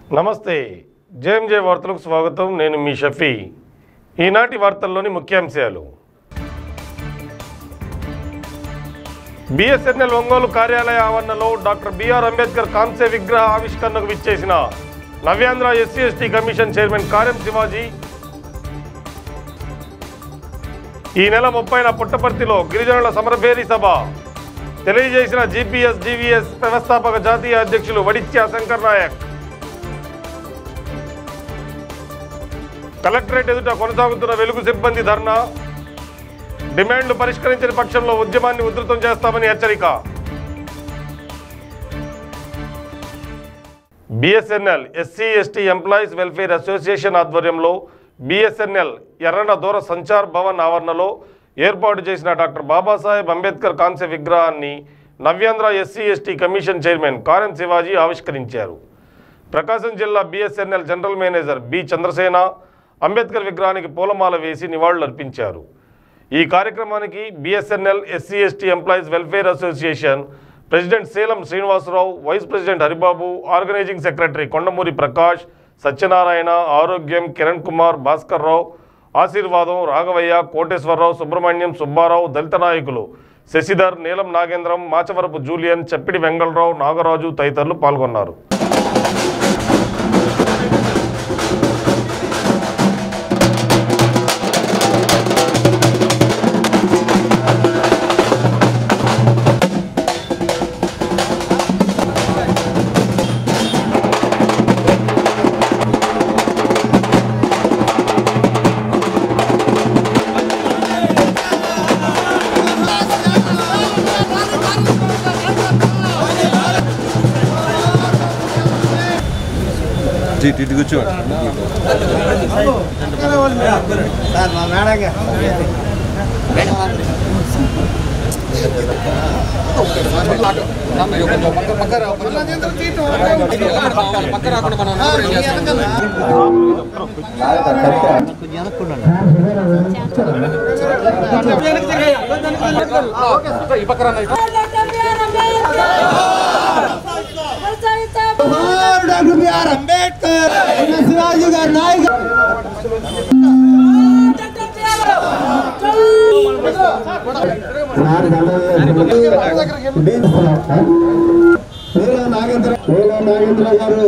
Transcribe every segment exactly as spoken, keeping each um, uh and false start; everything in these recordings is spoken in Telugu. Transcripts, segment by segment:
నమస్తే జేఎంజే వార్తలకు స్వాగతం. నేను మీ షఫీ. ఈనాటి వార్తల్లోని ముఖ్యాంశాలు. బిఎస్ఎన్ఎల్ ఒంగోలు కార్యాలయ ఆవరణలో డాక్టర్ బిఆర్ అంబేద్కర్ కాంస్య విగ్రహ ఆవిష్కరణకు విచ్చేసిన Navyandhra SC ST commission chairman Karem Shivaji. ఈ నెల ముప్పైన పుట్టపర్తిలో గిరిజనుల సమరభేరి సభ. తెలియజేసిన జీపీఎస్ జీవీఎస్ వ్యవస్థాపక జాతీయ అధ్యక్షులు వడిత్య శంకర్ నాయక్. కలెక్టరేట్ ఎదుట కొనసాగుతున్న వెలుగు సిబ్బంది ధర్నా. డిమాండ్లు పరిష్కరించిన పక్షంలో ఉద్యమాన్ని ఉధృతం చేస్తామని హెచ్చరిక. BSNL SC ST employees welfare association ఆధ్వర్యంలో బిఎస్ఎన్ఎల్ ఎర్రన దూర సంచార్ భవన్ ఆవరణలో ఏర్పాటు చేసిన డాక్టర్ బాబాసాహెబ్ అంబేద్కర్ కాంస్య విగ్రహాన్ని Navyandhra SC ST commission chairman Karem Shivaji ఆవిష్కరించారు. ప్రకాశం జిల్లా BSNL general manager B Chandrasena Ambedkar విగ్రహానికి పూలమాల వేసి నివాళులర్పించారు. ఈ కార్యక్రమానికి BSNL SC ST employees welfare association president Salem Srinivasarao, vice president Haribabu, organizing secretary Kondamuri Prakash, Satyanarayana, Arogyam Kiran Kumar, Bhaskar Rao, ఆశీర్వాదం, రాఘవయ్య, కోటేశ్వరరావు, సుబ్రహ్మణ్యం, సుబ్బారావు, దళిత నాయకులు శశిధర్, నీలం నాగేంద్రం, మాచవరపు జూలియన్, చప్పిడి వెంగళరావు, నాగరాజు తదితరులు పాల్గొన్నారు. ఇటు కూర్చోండి. డాక్టర్ బిఆర్ అంబేద్కర్ శివాజీ గారి నాయకుడు. నాగేంద్ర నాగేంద్ర గారు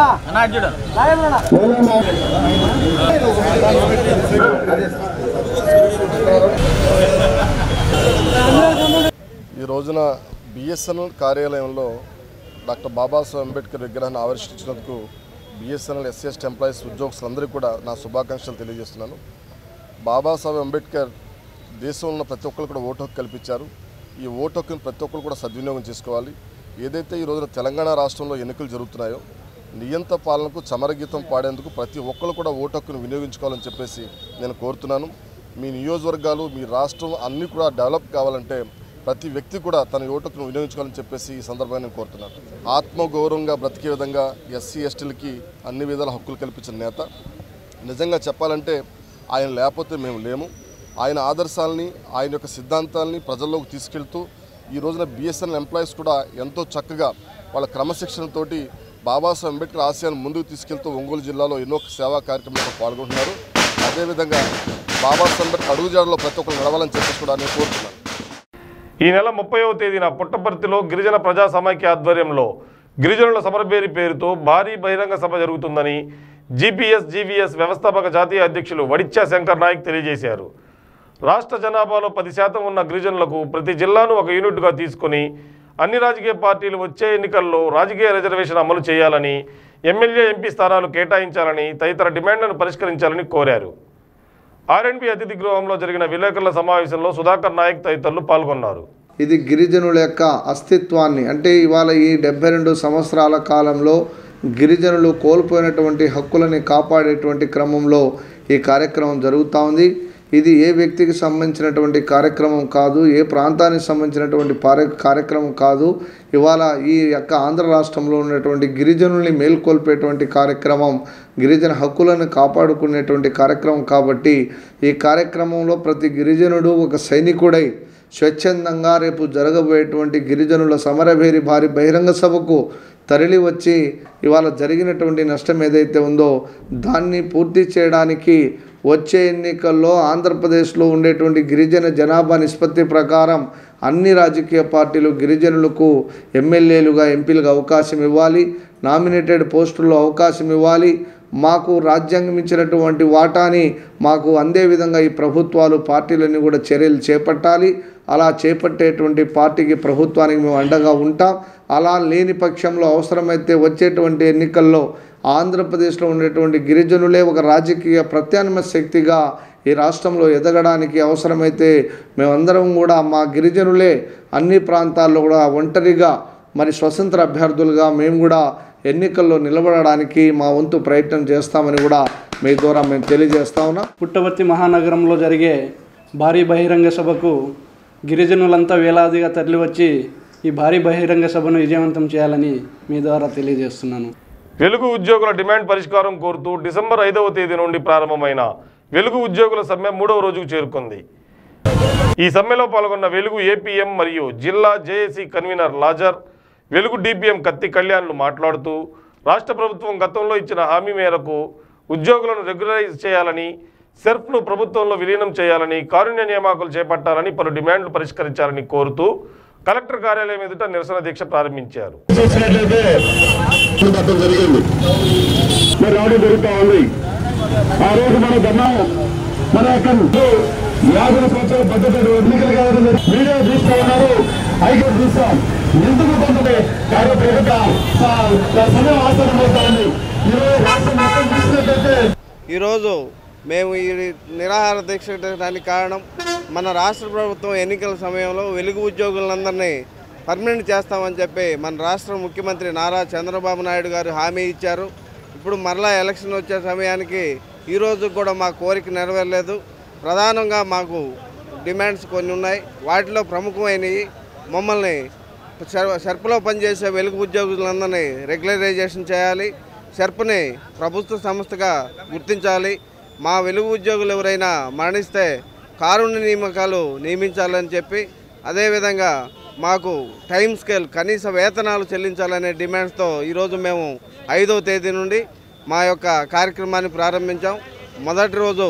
ఈ రోజున బిఎస్ఎన్ఎల్ కార్యాలయంలో డాక్టర్ బాబాసాహెబ్ అంబేద్కర్ విగ్రహాన్ని ఆవిష్కరించినందుకు బిఎస్ఎన్ఎల్ ఎస్సీ ఎస్టీ ఎంప్లాయీస్ ఉద్యోగులందరికీ కూడా నా శుభాకాంక్షలు తెలియజేస్తున్నాను. బాబాసాహెబ్ అంబేద్కర్ దేశంలో ఉన్న ప్రతి ఒక్కరు కూడా ఓటు హక్కు కల్పించారు. ఈ ఓటు హక్కును ప్రతి ఒక్కరు కూడా సద్వినియోగం చేసుకోవాలి. ఏదైతే ఈ రోజున తెలంగాణ రాష్ట్రంలో ఎన్నికలు జరుగుతున్నాయో నియంత పాలనకు చమరగీతం పాడేందుకు ప్రతి ఒక్కరు కూడా ఓటు హక్కును వినియోగించుకోవాలని చెప్పేసి నేను కోరుతున్నాను. మీ నియోజకవర్గాలు, మీ రాష్ట్రం అన్నీ కూడా డెవలప్ కావాలంటే ప్రతి వ్యక్తి కూడా తన ఓటును వినియోగించుకోవాలని చెప్పేసి ఈ సందర్భంగా నేను కోరుతున్నాను. ఆత్మగౌరవంగా బ్రతికే విధంగా ఎస్సీ ఎస్టీలకి అన్ని విధాల హక్కులు కల్పించిన నేత. నిజంగా చెప్పాలంటే ఆయన లేకపోతే మేము లేము. ఆయన ఆదర్శాలని, ఆయన యొక్క సిద్ధాంతాలని ప్రజల్లోకి తీసుకెళ్తూ ఈ రోజున బిఎస్ఎన్ఎల్ ఎంప్లాయీస్ కూడా ఎంతో చక్కగా వాళ్ళ క్రమశిక్షణతోటి బాబాసాహెబ్ అంబేద్కర్ ఆశయాన్ని ముందుకు తీసుకెళ్తూ ఒంగోలు జిల్లాలో ఎన్నో సేవా కార్యక్రమాల్లో పాల్గొంటున్నారు. అదేవిధంగా బాబాసాహెబ్ అంబేద్కర్ అడుగుజాడలో ప్రతి ఒక్కరు నడవాలని చెప్పేసి కూడా నేను కోరుతున్నాను. ఈ నెల ముప్పైవ తేదీన పుట్టపర్తిలో గిరిజన ప్రజా సమైక్య ఆధ్వర్యంలో గిరిజనుల సమరభేరి పేరుతో భారీ బహిరంగ సభ జరుగుతుందని జీపీఎస్ జీవీఎస్ వ్యవస్థాపక జాతీయ అధ్యక్షులు వడిత్య శంకర్ నాయక్ తెలియజేశారు. రాష్ట్ర జనాభాలో పది శాతం ఉన్న గిరిజనులకు ప్రతి జిల్లాను ఒక యూనిట్గా తీసుకుని అన్ని రాజకీయ పార్టీలు వచ్చే ఎన్నికల్లో రాజకీయ రిజర్వేషన్ అమలు చేయాలని, ఎమ్మెల్యే ఎంపీ స్థానాలు కేటాయించాలని, తదితర డిమాండ్లను పరిష్కరించాలని కోరారు. ఆర్ఎండ్బి అతిథి గృహంలో జరిగిన విలేకరుల సమావేశంలో సుధాకర్ నాయక్ తదితరులు పాల్గొన్నారు. ఇది గిరిజనుల యొక్క అస్తిత్వాన్ని, అంటే ఇవాళ ఈ డెబ్బై రెండు సంవత్సరాల కాలంలో గిరిజనులు కోల్పోయినటువంటి హక్కులని కాపాడేటువంటి క్రమంలో ఈ కార్యక్రమం జరుగుతూ ఉంది. ఇది ఏ వ్యక్తికి సంబంధించినటువంటి కార్యక్రమం కాదు, ఏ ప్రాంతానికి సంబంధించినటువంటి కార్యక్రమం కాదు. ఇవాళ ఈ యొక్క ఆంధ్ర రాష్ట్రంలో ఉన్నటువంటి గిరిజనుల్ని మేల్కొల్పేటువంటి కార్యక్రమం, గిరిజన హక్కులను కాపాడుకునేటువంటి కార్యక్రమం. కాబట్టి ఈ కార్యక్రమంలో ప్రతి గిరిజనుడు ఒక సైనికుడై స్వచ్ఛందంగా రేపు జరగబోయేటువంటి గిరిజనుల సమరభేరి భారీ బహిరంగ సభకు తరలి వచ్చి ఇవాళ జరిగినటువంటి నష్టం ఏదైతే ఉందో దాన్ని పూర్తి చేయడానికి వచ్చే ఎన్నికల్లో ఆంధ్రప్రదేశ్లో ఉండేటువంటి గిరిజన జనాభా నిష్పత్తి ప్రకారం అన్ని రాజకీయ పార్టీలు గిరిజనులకు ఎమ్మెల్యేలుగా ఎంపీలుగా అవకాశం ఇవ్వాలి, నామినేటెడ్ పోస్టుల్లో అవకాశం ఇవ్వాలి, మాకు రాజ్యాంగం ఇచ్చినటువంటి వాటాని మాకు అందే విధంగా ఈ ప్రభుత్వాలు పార్టీలన్నీ కూడా చర్యలు చేపట్టాలి. అలా చేపట్టేటువంటి పార్టీకి ప్రభుత్వానికి మేము అండగా ఉంటాం. అలా లేని పక్షంలో అవసరమైతే వచ్చేటువంటి ఎన్నికల్లో ఆంధ్రప్రదేశ్లో ఉండేటువంటి గిరిజనులే ఒక రాజకీయ ప్రత్యామ్నాయ శక్తిగా ఈ రాష్ట్రంలో ఎదగడానికి అవసరమైతే మేమందరం కూడా మా గిరిజనులే అన్ని ప్రాంతాల్లో కూడా ఒంటరిగా మరి స్వతంత్ర అభ్యర్థులుగా మేము కూడా ఎన్నికల్లో నిలబడడానికి మా వంతు ప్రయత్నం చేస్తామని కూడా మీ ద్వారా మేము తెలియజేస్తా ఉన్నాం. పుట్టపర్తి మహానగరంలో జరిగే భారీ బహిరంగ సభకు గిరిజనులంతా వేలాదిగా తరలివచ్చి ఈ భారీ బహిరంగ సభను విజయవంతం చేయాలని మీ ద్వారా తెలియజేస్తున్నాను. వెలుగు ఉద్యోగుల డిమాండ్ పరిష్కారం కోరుతూ డిసెంబర్ ఐదవ తేదీ నుండి ప్రారంభమైన వెలుగు ఉద్యోగుల సమ్మె మూడవ రోజుకు చేరుకుంది. ఈ సమ్మెలో పాల్గొన్న వెలుగు ఏపీఎం మరియు జిల్లా జేఏసీ కన్వీనర్ లాజర్, వెలుగు డిపిఎం కత్తి కళ్యాణ్లు మాట్లాడుతూ రాష్ట్ర ప్రభుత్వం గతంలో ఇచ్చిన హామీ మేరకు ఉద్యోగులను రెగ్యులరైజ్ చేయాలని, సెర్ఫ్ను ప్రభుత్వంలో విలీనం చేయాలని, కారుణ్య నియామకాలు చేపట్టాలని పలు డిమాండ్లు పరిష్కరించాలని కోరుతూ కలెక్టర్ కార్యాలయం ఎదుట నిరసన దీక్ష ప్రారంభించారు. ఈరోజు మేము ఈ నిరాహార దీక్ష చేయడానికి కారణం మన రాష్ట్ర ప్రభుత్వం ఎన్నికల సమయంలో వెలుగు ఉద్యోగులందరినీ పర్మనెంట్ చేస్తామని చెప్పి మన రాష్ట్ర ముఖ్యమంత్రి నారా చంద్రబాబు నాయుడు గారు హామీ ఇచ్చారు. ఇప్పుడు మరలా ఎలక్షన్ వచ్చే సమయానికి ఈరోజు కూడా మా కోరిక నెరవేరలేదు. ప్రధానంగా మాకు డిమాండ్స్ కొన్ని ఉన్నాయి. వాటిలో ప్రముఖమైనవి మమ్మల్ని షెర్ప్లో పనిచేసే వెలుగు ఉద్యోగులందరినీ రెగ్యులరైజేషన్ చేయాలి, షెర్ప్ని ప్రభుత్వ సంస్థగా గుర్తించాలి, మా వెలుగు ఉద్యోగులు ఎవరైనా మరణిస్తే కారుణ్య నియామకాలు నియమించాలని చెప్పి, అదేవిధంగా మాకు టైం స్కేల్ కనీస వేతనాలు చెల్లించాలనే డిమాండ్స్తో ఈరోజు మేము ఐదవ తేదీ నుండి మా యొక్క కార్యక్రమాన్ని ప్రారంభించాం. మొదటి రోజు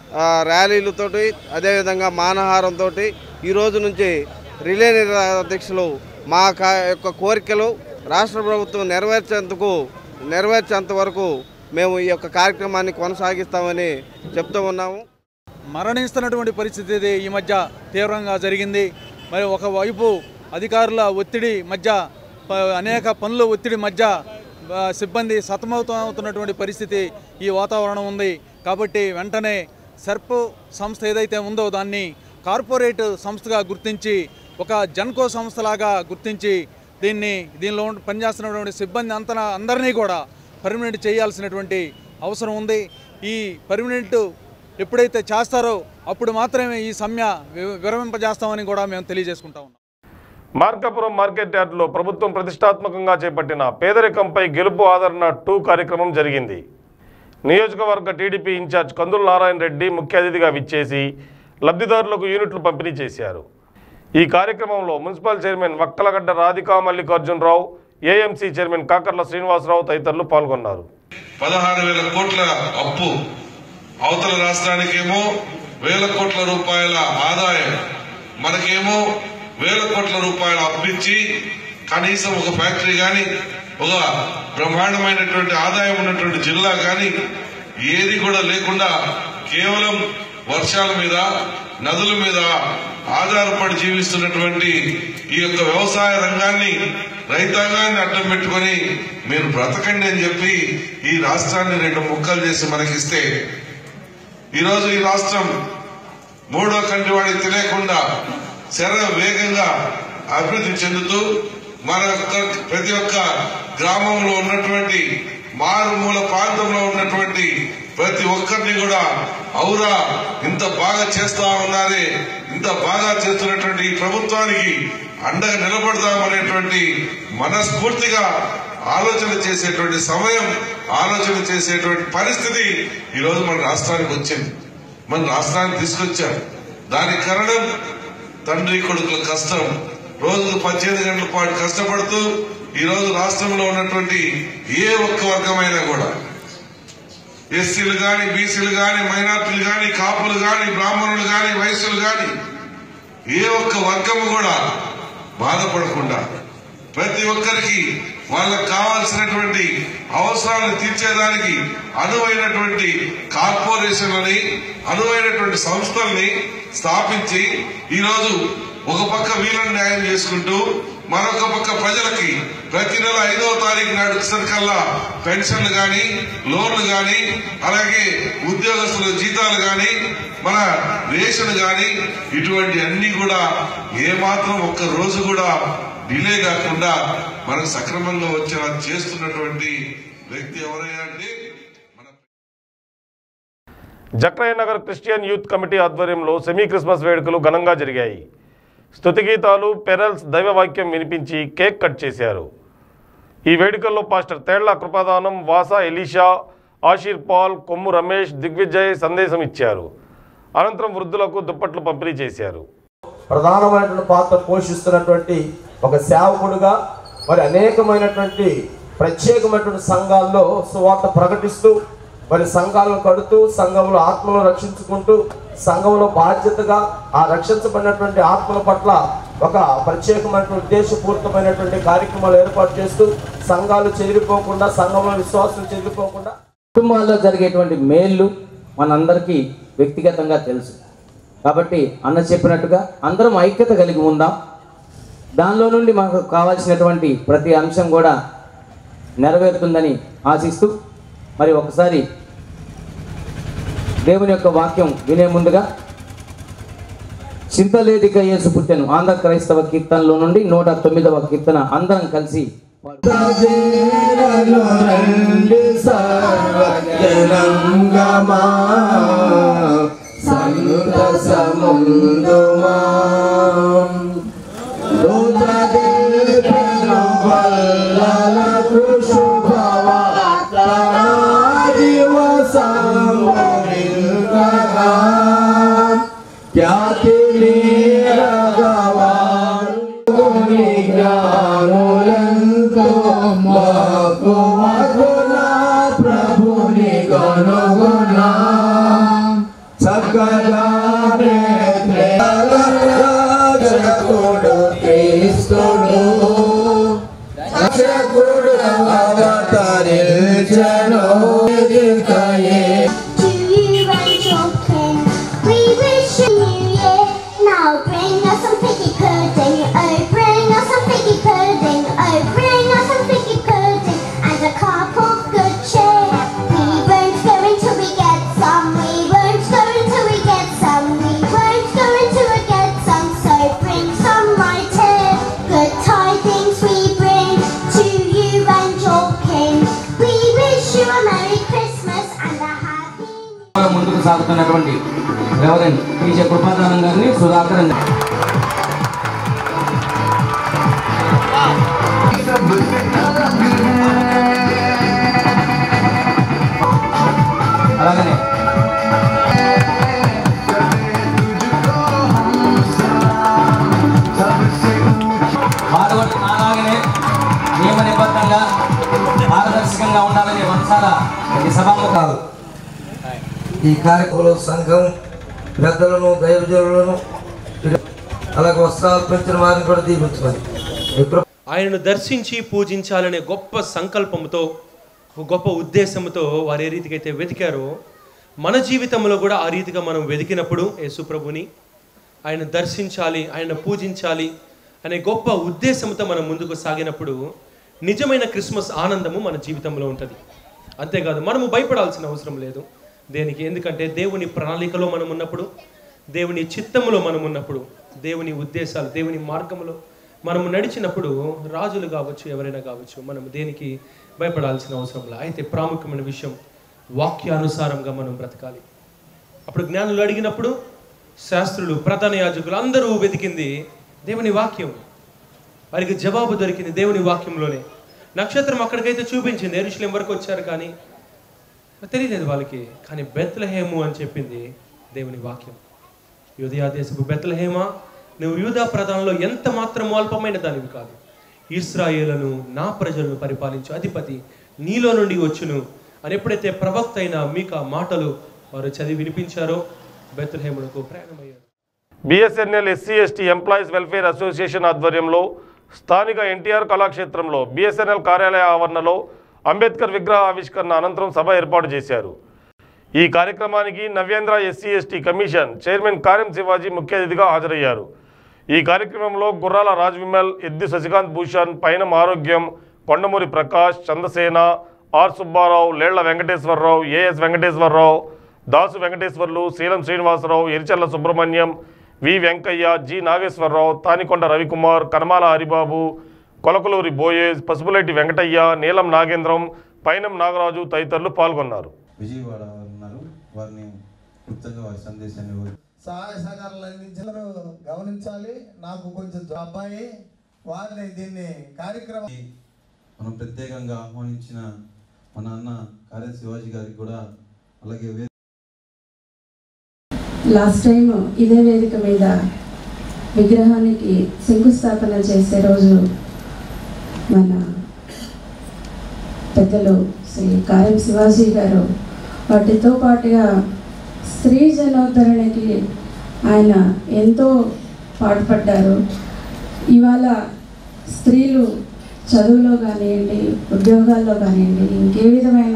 ర్యాలీలతోటి అదేవిధంగా మానహారంతో ఈరోజు నుంచి రిలే నిరాదీక్షలు మా యొక్క కోరికలు రాష్ట్ర ప్రభుత్వం నెరవేర్చేందుకు నెరవేర్చేంత వరకు మేము ఈ యొక్క కార్యక్రమాన్ని కొనసాగిస్తామని చెప్తూ ఉన్నాము. మరణిస్తున్నటువంటి పరిస్థితి ఈ మధ్య తీవ్రంగా జరిగింది. మరి ఒకవైపు అధికారుల ఒత్తిడి మధ్య అనేక పనుల ఒత్తిడి మధ్య సిబ్బంది సతమతమవుతున్నటువంటి పరిస్థితి ఈ వాతావరణం ఉంది. కాబట్టి వెంటనే సెర్ప్ సంస్థ ఏదైతే ఉందో దాన్ని కార్పొరేట్ సంస్థగా గుర్తించి ఒక జన్కో సంస్థలాగా గుర్తించి దీన్ని దీనిలో పనిచేస్తున్నటువంటి సిబ్బంది అంత అందరినీ కూడా పర్మనెంట్ చేయాల్సినటువంటి అవసరం ఉంది. ఈ పర్మనెంట్ ఎప్పుడైతే చేస్తారో అప్పుడు మాత్రమే ఈ సమ్మె విరమింపజేస్తామని కూడా మేము తెలియజేసుకుంటా ఉన్నాం. మార్కాపురం మార్కెట్ యార్డులో ప్రభుత్వం ప్రతిష్టాత్మకంగా చేపట్టిన పేదరికంపై గెలుపు ఆదరణ టూ కార్యక్రమం జరిగింది. నియోజకవర్గ టీడీపీ ఇన్ఛార్జ్ కందుల నారాయణ రెడ్డి ముఖ్య అతిథిగా విచ్చేసి లబ్ధిదారులకు యూనిట్లు పంపిణీ చేశారు. ఈ కార్యక్రమంలో municipal chairman Vakkalagadda Radhika Mallikarjunarao, AMC chairman Kakarla Srinivasarao తదితరులు పాల్గొన్నారు. పదహారు వేల కోట్ల అప్పు, అవతల రాష్ట్రానికేమో వేల కోట్ల రూపాయల ఆదాయం, మనకేమో వేల కోట్ల రూపాయల అప్పిచ్చి కనీసం ఒక ఫ్యాక్టరీ కానీ ఒక బ్రహ్మాండమైనటువంటి ఆదాయం ఉన్నటువంటి జిల్లా కానీ ఏది కూడా లేకుండా కేవలం వర్షాల మీద నదుల మీద ఆధారపడి జీవిస్తున్నటువంటి ఈ యొక్క వ్యవసాయ రంగాన్ని రైతాంగాన్ని అడ్డం పెట్టుకుని మీరు బ్రతకండి అని చెప్పి ఈ రాష్ట్రాన్ని రెండు ముక్కలు చేసి మనకిస్తే ఈరోజు ఈ రాష్ట్రం మూడో కంటి వాడికి తెలియకుండా శర వేగంగా అభివృద్ధి చెందుతూ మన ప్రతి ఒక్క గ్రామంలో ఉన్నటువంటి మారుమూల ప్రాంతంలో ఉన్నటువంటి ప్రతి ఒక్కరిని కూడా ఔరా ఇంత బాగా చేస్తా ఉన్నారే, ఇంత బాగా చేస్తున్నటువంటి ఈ ప్రభుత్వానికి అండగా నిలబడదామనేటువంటి మనస్ఫూర్తిగా ఆలోచన చేసేటువంటి సమయం, ఆలోచన చేసేటువంటి పరిస్థితి ఈరోజు మన రాష్ట్రానికి వచ్చింది, మన రాష్ట్రానికి తీసుకొచ్చారు. దానికి కారణం తండ్రి కొడుకుల కష్టం, రోజుకు పద్దెనిమిది గంటల పాటు కష్టపడుతూ ఈ రోజు రాష్ట్రంలో ఉన్నటువంటి ఏ ఒక్క వర్గమైనా కూడా ఎస్సీలు గాని, బీసీలు గాని, మైనార్టీలు గాని, కాపులు గాని, బ్రాహ్మణులు గాని, వైశ్యులు గాని ఏ ఒక్క వర్గము కూడా బాధపడకుండా ప్రతి ఒక్కరికి వాళ్ళకు కావాల్సినటువంటి అవసరాలను తీర్చేదానికి అనువైనటువంటి కార్పొరేషన్లని, అనువైనటువంటి సంస్థల్ని స్థాపించి ఈరోజు ఒక పక్క వీళ్ళని న్యాయం చేసుకుంటూ మరొక పక్క ప్రజలకి ప్రతి నెల ఐదవ తారీఖు నాడు వచ్చేసరికల్లా పెన్షన్లు గాని, లోన్లు గాని, అలాగే ఉద్యోగస్తుల జీతాలు గాని, మన రేషన్ గాని, ఇటువంటి అన్ని కూడా ఏమాత్రం ఒక్క రోజు కూడా డిలే కాకుండా మనకు సక్రమంగా వచ్చేలా చేస్తున్నటువంటి వ్యక్తి ఎవరైనా అంటే మన Jakrayya Nagar Christian youth committee ఆధ్వర్యంలో సెమీ క్రిస్మస్ వేడుకలు ఘనంగా జరిగాయి. స్తుతిగీతాలు, పెరల్స్, దైవవాక్యం వినిపించి కేక్ కట్ చేశారు. ఈ వేడుకల్లో pastor Thella Krupadanam, Vasa Elisha, Asher Paul, Kommu Ramesh, Digvijay సందేశం ఇచ్చారు. అనంతరం వృద్ధులకు దుప్పట్లు పంపిణీ చేశారు. ప్రధానమైనటువంటి పాత్ర పోషిస్తున్నటువంటి ఒక సేవకుడుగా మరి అనేకమైనటువంటి ప్రత్యేకమైనటువంటి సంఘాల్లో సువార్త ప్రకటిస్తూ మరి సంఘాలను కడుతూ సంఘంలో ఆత్మలను రక్షించుకుంటూ సంఘంలో బాధ్యతగా ఆ రక్షించబడినటువంటి ఆత్మల పట్ల ఒక ప్రత్యేకమైనటువంటి ఉద్దేశపూరితమైనటువంటి కార్యక్రమాలు ఏర్పాటు చేస్తూ సంఘాలు చెదిరిపోకుండా, సంఘంలో విశ్వాసం చెదిరిపోకుండా కుటుంబాల్లో జరిగేటువంటి మేళ్ళు మనందరికీ వ్యక్తిగతంగా తెలుసు. కాబట్టి అన్న చెప్పినట్టుగా అందరం ఐక్యత కలిగి ఉందాం. దానిలో నుండి మనకు కావాల్సినటువంటి ప్రతి అంశం కూడా నెరవేరుతుందని ఆశిస్తూ మరి ఒకసారి దేవుని యొక్క వాక్యం వినే ముందుగా చింతలేదిక యేసు పుట్టెను ఆంధ్ర క్రైస్తవ కీర్తనలో నుండి నూట తొమ్మిదవ కీర్తన అందరం కలిసి ముందుకు సాగుతున్నటువంటి రెవరెండ్ టీచర్ కృపాదానం గారిని సుధాకర్ అలాగనే వారు అలాగనే నియమ నిబద్ధంగా పారదర్శకంగా ఉండాలని వంశాల ఈ సభాముఖాలు ఈ కార్యక్రమంలో సంఘం పెద్దలను, దైవజనులను, అలాగే వస్త్రాలు పెంచిన వారిని కూడా దీవించమని ఆయనను దర్శించి పూజించాలనే గొప్ప సంకల్పంతో, గొప్ప ఉద్దేశంతో వారు ఏ రీతికి అయితే వెతికారో మన జీవితంలో కూడా ఆ రీతిగా మనం వెతికినప్పుడు యేసుప్రభుని ఆయన దర్శించాలి, ఆయన పూజించాలి అనే గొప్ప ఉద్దేశంతో మనం ముందుకు సాగినప్పుడు నిజమైన క్రిస్మస్ ఆనందము మన జీవితంలో ఉంటుంది. అంతేకాదు మనము భయపడాల్సిన అవసరం లేదు దేనికి. ఎందుకంటే దేవుని ప్రణాళికలో మనం ఉన్నప్పుడు, దేవుని చిత్తములో మనం ఉన్నప్పుడు, దేవుని ఉద్దేశాలు, దేవుని మార్గంలో మనము నడిచినప్పుడు రాజులు కావచ్చు, ఎవరైనా కావచ్చు, మనం దేనికి భయపడాల్సిన అవసరం లేదు. అయితే ప్రాముఖ్యమైన విషయం వాక్యానుసారంగా మనం బ్రతకాలి. అప్పుడు జ్ఞానులు అడిగినప్పుడు శాస్త్రులు, ప్రధాన యాజకులు అందరూ వెతికింది దేవుని వాక్యం. వారికి జవాబు దొరికింది దేవుని వాక్యంలోనే. నక్షత్రం అక్కడికైతే చూపించింది, యెరూషలేం వరకు వచ్చారు కానీ తెలియలేదు వాళ్ళకి. కానీ బెత్లెహేము అని చెప్పింది దేవుని వాక్యం. యూదయ దేశపు బెత్లెహేమా, నువ్వు యూదా ప్రధానంలో ఎంత మాత్రం అల్పమైన దానివి కాదు. ఇశ్రాయేలును నా ప్రజలను పరిపాలించు అధిపతి నీలో నుండి వచ్చును అని ఎప్పుడైతే ప్రవక్త అయిన మీకా మాటలు వారు చదివి వినిపించారో బెత్లెహేమునకు ప్రయాణమయ్యారు. BSNL SC ST employees welfare association ఆధ్వర్యంలో స్థానిక ఎన్టీఆర్ కళాక్షేత్రంలో బిఎస్ఎన్ఎల్ కార్యాలయ ఆవరణలో అంబేద్కర్ విగ్రహ ఆవిష్కరణ అనంతరం సభ ఏర్పాటు చేశారు. ఈ కార్యక్రమానికి Navyandhra SC ST commission chairman Karem Shivaji ముఖ్య అతిథిగా హాజరయ్యారు. ఈ కార్యక్రమంలో గుర్రాల Raj Vimal, ఎద్ది Sasikanth Bhushan, Painam Arogyam, Kondamuri Prakash, Chandrasena, R Subbarao, Lella Venkateswararao, A S Venkateswararao, Dasu Venkateswarlu, Seelam Srinivasarao, Erichella Subrahmanyam, V Venkaiah, G Nageswararao, Thanikonda Ravikumar, Kanamala Haribabu, Kolakaluri Boaz, Pasupuleti Venkataiah, Neelam Nagendram, పైనం Nagaraju తదితరులు పాల్గొన్నారు. విజయవాడ ఉన్నారు, వారిని క్లుప్తంగా వారి సందేశాన్ని సహాయ సహకారాలు అందించారు గమనించాలి. నాకు కొంచెం అబ్బాయి వారిని దీన్ని కార్యక్రమం మనం ప్రత్యేకంగా ఆహ్వానించిన మన అన్న కారెం శివాజీ గారికి కూడా, అలాగే లాస్ట్ టైం ఇదే వేదిక మీద విగ్రహానికి శంకుస్థాపన చేసే రోజు మన పెద్దలు శ్రీ కారెం శివాజీ గారు వాటితో పాటుగా స్త్రీ జనోద్ధరణకి ఆయన ఎంతో పాటుపడ్డారు. ఇవాళ స్త్రీలు చదువులో కానివ్వండి, ఉద్యోగాల్లో కానివ్వండి, ఇంకే విధమైన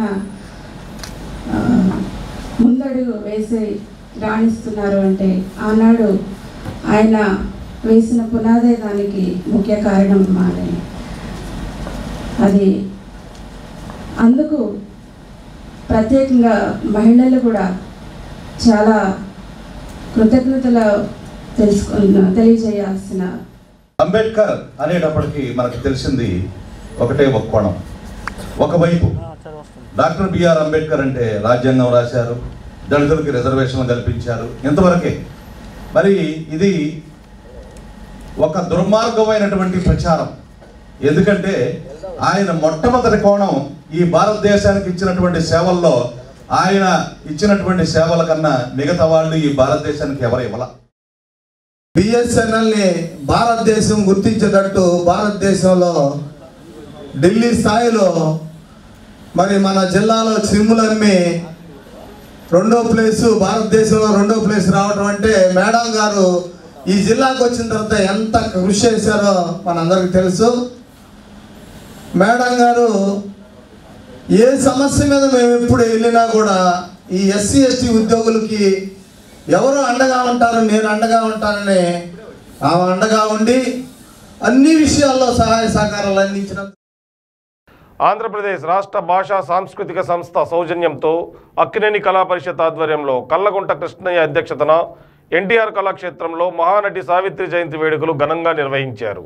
ముందడుగు వేసి రాణిస్తున్నారు అంటే ఆనాడు ఆయన వేసిన పునాదే దానికి ముఖ్య కారణం మానే. అది అందుకు ప్రత్యేకంగా మహిళలు కూడా చాలా కృతజ్ఞతలు తెలుసుకు తెలియజేయాల్సిన. అంబేద్కర్ అనేటప్పటికీ మనకు తెలిసింది ఒకటే ఒక కోణం. ఒకవైపు డాక్టర్ బిఆర్ అంబేద్కర్ అంటే రాజ్యాంగం రాశారు, దళితులకి రిజర్వేషన్లు కల్పించారు, ఇంతవరకే. మరి ఇది ఒక దుర్మార్గమైనటువంటి ప్రచారం. ఎందుకంటే ఆయన మొట్టమొదటి కోణం ఈ భారతదేశానికి ఇచ్చినటువంటి సేవల్లో ఆయన ఇచ్చినటువంటి సేవల కన్నా మిగతా వాళ్ళు ఈ భారతదేశానికి ఎవరు ఇవ్వాల. బిఎస్ఎన్ఎల్ని భారతదేశం గుర్తించేటట్టు భారతదేశంలో ఢిల్లీ స్థాయిలో మరి మన జిల్లాలో సిమ్ములు అమ్మి రెండో ప్లేసు, భారతదేశంలో రెండో ప్లేస్ రావడం అంటే మేడం గారు ఈ జిల్లాకు వచ్చిన తర్వాత ఎంత కృషి చేశారో మనందరికీ తెలుసు. మేడం గారు ఏ సమస్య మీద మేము ఎప్పుడు వెళ్ళినా కూడా ఈ ఎస్సీ ఎస్టీ ఉద్యోగులకి ఎవరు అండగా ఉంటారు, నేను అండగా ఉంటానని ఆమె అండగా ఉండి అన్ని విషయాల్లో సహాయ సహకారాలు అందించిన. ఆంధ్రప్రదేశ్ రాష్ట్ర భాషా సాంస్కృతిక సంస్థ సౌజన్యంతో అక్కినేని కళా పరిషత్ ఆధ్వర్యంలో కల్లగుంట కృష్ణయ్య అధ్యక్షతన ఎన్టీఆర్ కళాక్షేత్రంలో మహానటి సావిత్రి జయంతి వేడుకలు ఘనంగా నిర్వహించారు.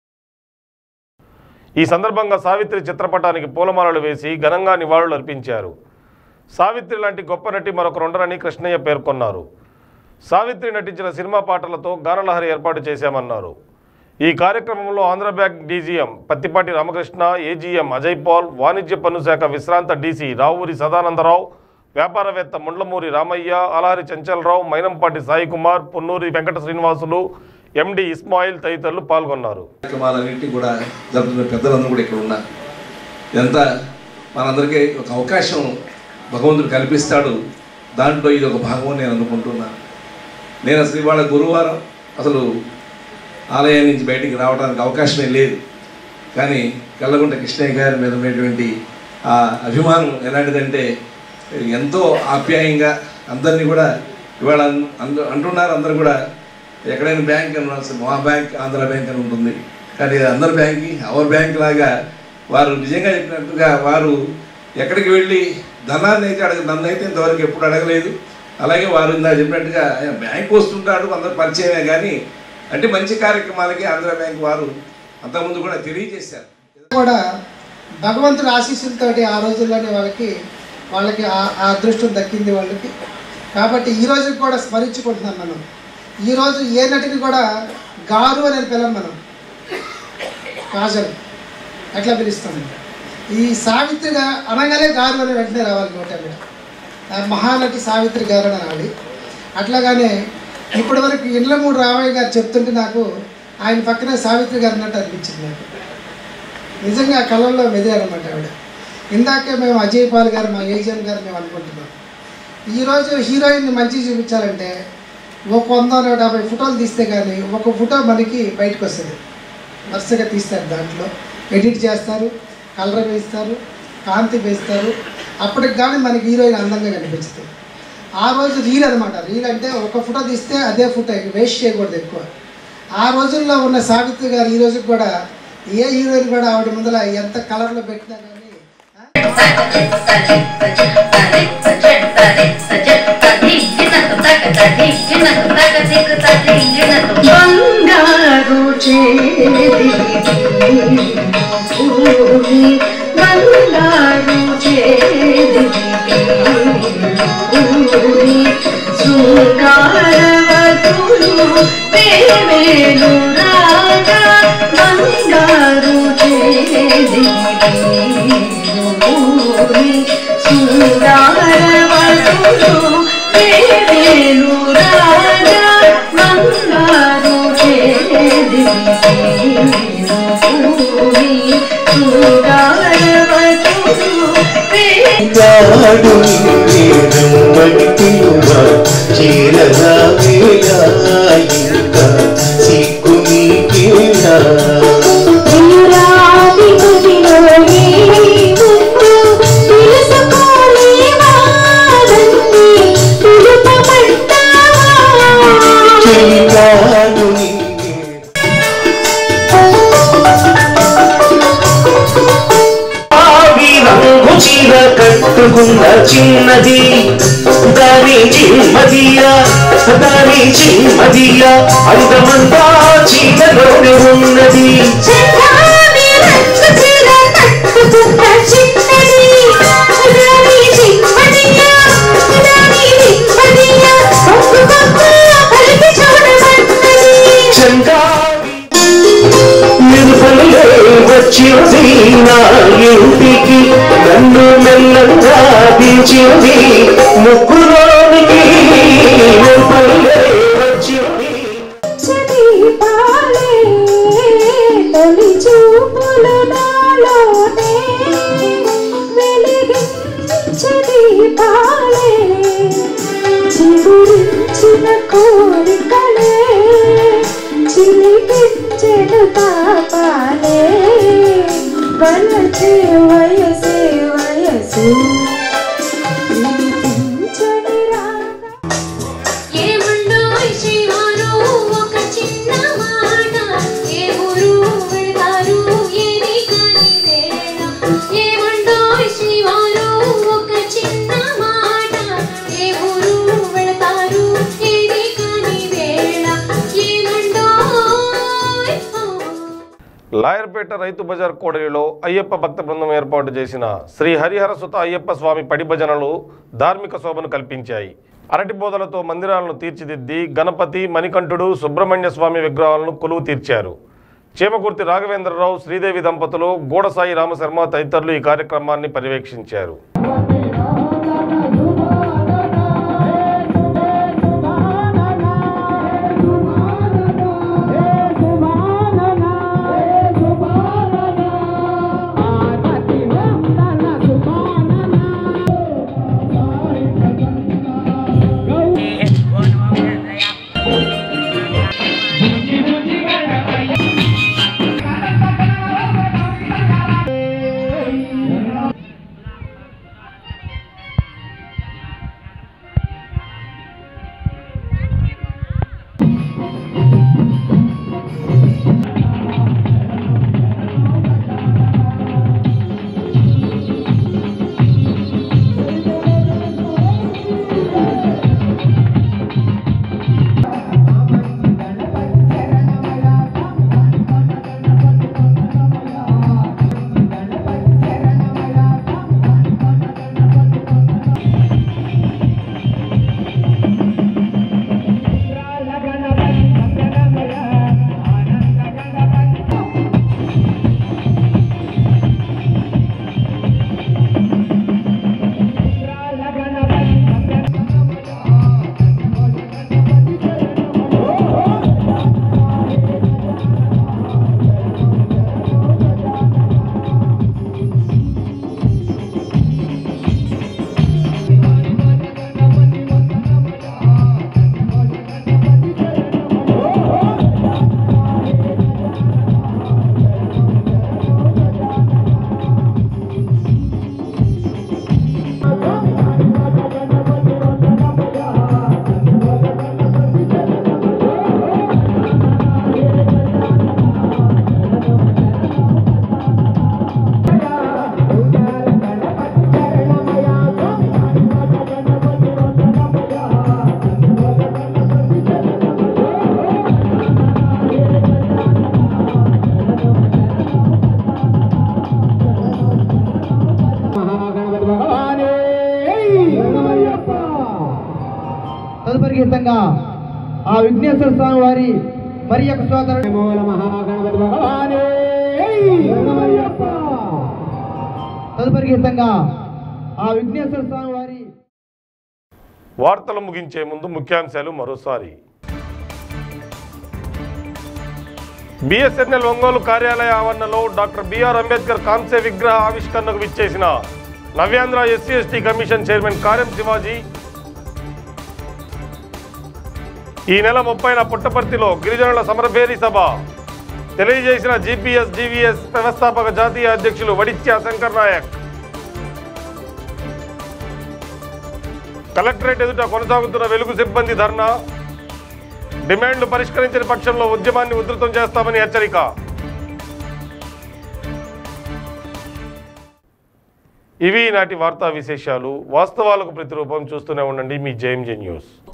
ఈ సందర్భంగా సావిత్రి చిత్రపటానికి పూలమాలలు వేసి ఘనంగా నివాళులు అర్పించారు. సావిత్రి లాంటి గొప్ప నటి మరొకరుండరని కృష్ణయ్య పేర్కొన్నారు. సావిత్రి నటించిన సినిమా పాటలతో గానలహరి ఏర్పాటు చేశామన్నారు. ఈ కార్యక్రమంలో Andhra bank DGM Pattipati Ramakrishna, AGM Ajay Paul, వాణిజ్య పన్ను శాఖ విశ్రాంత డీసీ రావూరి సదానందరావు, వ్యాపారవేత్త ముండ్లమూరి రామయ్య, అలహరి చంచలరావు, మైనంపాటి సాయి కుమార్, పొన్నూరి వెంకట శ్రీనివాసులు, ఎండి ఇస్మాయిల్ తదితరులు పాల్గొన్నారు. కార్యక్రమాలన్నింటినీ కూడా జరుగుతున్న పెద్దలందరూ కూడా ఇక్కడ ఉన్నారు. ఇదంతా మనందరికీ ఒక అవకాశం భగవంతుడు కల్పిస్తాడు. దాంట్లో ఇది ఒక భాగం నేను అనుకుంటున్నాను. నేను అసలు ఇవాళ గురువారం అసలు ఆలయం నుంచి బయటికి రావడానికి అవకాశమే లేదు. కానీ కల్లగుంట కృష్ణయ్య గారి మీద ఉన్నటువంటి ఆ అభిమానం ఎలాంటిదంటే ఎంతో ఆప్యాయంగా అందరినీ కూడా ఇవాళ అంటున్నారు. అందరూ కూడా ఎక్కడైనా బ్యాంక్ అని మా బ్యాంక్ ఆంధ్ర బ్యాంక్ అని ఉంటుంది, కానీ అందరి బ్యాంక్ అవర్ బ్యాంక్ లాగా వారు నిజంగా చెప్పినట్టుగా వారు ఎక్కడికి వెళ్ళి ధనాన్ని అయితే అడగ నన్ను అయితే ఇంతవరకు ఎప్పుడు అడగలేదు. అలాగే వారు ఇందా చెప్పినట్టుగా బ్యాంక్ వస్తుంటాడు, అందరు పరిచయమే. కానీ అంటే మంచి కార్యక్రమాలకి ఆంధ్ర బ్యాంక్ వారు అంతకుముందు కూడా తెలియజేశారు. కూడా భగవంతుడి ఆశీస్సులతోటి ఆ రోజుల్లోనే వాళ్ళకి వాళ్ళకి ఆ అదృష్టం దక్కింది వాళ్ళకి. కాబట్టి ఈ రోజు కూడా స్మరించుకుంటున్నాం మనం. ఈరోజు ఏ నటిని కూడా గారు అని పిలం మనం, కాజల్ అట్లా పిలుస్తాం. ఈ సావిత్రిగా అనగానే గారు అని వెంటనే రావాలి నోట మీద. మహానటి సావిత్రి గారు అని అనాలి. అట్లాగానే ఇప్పటి వరకు ఇండ్లమూడి రామయ్య గారు చెప్తుంటే నాకు ఆయన పక్కనే సావిత్రి గారు అన్నట్టు అనిపించింది నాకు. నిజంగా కళల్లో మెదిలారన్నమాట ఆవిడ. ఇందాకే మేము అజయ్ పాల్ గారు మా ఏజిఎం గారు మేము అనుకుంటున్నాం, ఈరోజు హీరోయిన్ని మంచిగా చూపించాలంటే ఒక వంద నూట యాభై ఫోటోలు తీస్తే కానీ ఒక ఫోటో మనకి బయటకు వస్తుంది. వరుసగా తీస్తారు, దాంట్లో ఎడిట్ చేస్తారు, కలర్ వేస్తారు, కాంతి వేస్తారు, అప్పటికి కానీ మనకి హీరోయిన్ అందంగా కనిపిస్తుంది. ఆ రోజు రీల్ అనమాట. రీల్ అంటే ఒక ఫోటో తీస్తే అదే ఫోటో వేస్ట్ చేయకూడదు ఎక్కువ. ఆ రోజుల్లో ఉన్న సావిత్రి గారు ఈ రోజుకి కూడా ఏ హీరోయిన్ కూడా ఆవిడ ముందర ఎంత కలర్లో పెట్టినా కానీ బంగారు చేది బంగారు చేది శృంగారవతులు వేవేలు రాగా బంగారు చేది శృంగారవతులు వేవేలు రాగా బంగారు చేది కట్టుకున్న చిన్నది దాని చిమ్మదియా దాని చిమ్మదియా అందమంతా చీలలోనే ఉన్నది. వచ్చింది నా ఇంటికి నన్ను మెల్లంగా దించింది ముక్కులోనికి వచ్చింది. తొలి చూపులు నాలోనే వెలిగించది పాలే చిగురించిన కోరికలే చిలికించెడు పాపాలే వలచే వయసే వయసు లాయర్పేట రైతు బజార్ కోడలిలో అయ్యప్ప భక్త బృందం ఏర్పాటు చేసిన శ్రీ హరిహర సుత అయ్యప్ప స్వామి పడి భజనలు ధార్మిక శోభను కల్పించాయి. అరటి బోధలతో మందిరాలను తీర్చిదిద్ది గణపతి, మణికంఠుడు, సుబ్రహ్మణ్య స్వామి విగ్రహాలను కొలువు తీర్చారు. చేమకుర్తి రాఘవేంద్రరావు, శ్రీదేవి దంపతులు, గూడసాయి రామశర్మ తదితరులు ఈ కార్యక్రమాన్ని పర్యవేక్షించారు. తదుపరి గీతంగా ఆ విఘ్నేశ్వర స్వామి వారి మరి యొక్క సోదరుడు మూల మహాగణపతి భగవానే తదుపరి గీతంగా ఆ విఘ్నేశ్వర స్వామి వారి. వార్తలు ముగించే ముందు ముఖ్యాంశాలు మరోసారి. బిఎస్ఎన్ఎల్ ఒంగోలు కార్యాలయ ఆవరణలో డాక్టర్ బిఆర్ అంబేద్కర్ కాంస్య విగ్రహ ఆవిష్కరణకు విచ్చేసిన Navyandhra SC ST commission chairman Karem Shivaji. ఈ నెల ముప్పైన పుట్టపర్తిలో గిరిజనుల సమరభేరి సభ. తెలియజేసిన జీపీఎస్ జీవీఎస్ వ్యవస్థాపక జాతీయ అధ్యక్షులు వడిత్యా శంకర్ నాయక్. కలెక్టరేట్ ఎదుట కొనసాగుతున్న వెలుగు సిబ్బంది ధర్నా. డిమాండ్లు పరిష్కరించని పక్షంలో ఉద్యమాన్ని ఉధృతం చేస్తామని హెచ్చరిక. ఇవి నాటి వార్తా విశేషాలు. వాస్తవాలకు ప్రతిరూపం చూస్తూనే ఉండండి మీ జేఎంజే న్యూస్.